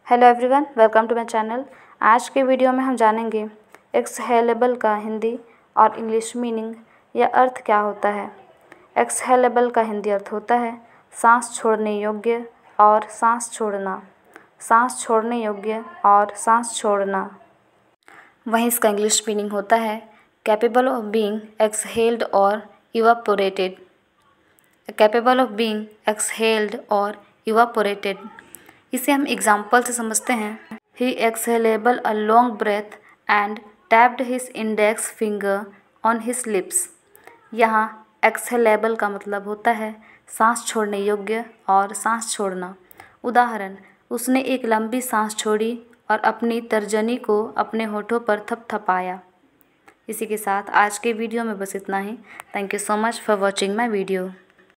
Hello everyone, welcome to my channel. आज के video में हम जानेंगे एक्सहेलेबल का हिंदी और इंग्लिश मीनिंग या अर्थ क्या होता है। एक्सहेलेबल का हिंदी अर्थ होता है सांस छोड़ने योग्य और सांस छोड़ना, सांस छोड़ने योग्य और सांस छोड़ना। वहीं इसका इंग्लिश मीनिंग होता है कैपेबल ऑफ बीइंग एक्सहेल्ड और evaporated, capable of being exhaled और इवापोरेटेड। इसे हम एग्जाम्पल से समझते हैं। He exhalable a long breath and tapped his index finger on his lips. यहाँ एक्सहेलेबल का मतलब होता है सांस छोड़ने योग्य और सांस छोड़ना। उदाहरण, उसने एक लंबी सांस छोड़ी और अपनी तर्जनी को अपने होठों पर थपथपाया। इसी के साथ आज के वीडियो में बस इतना ही। Thank you so much for watching my video.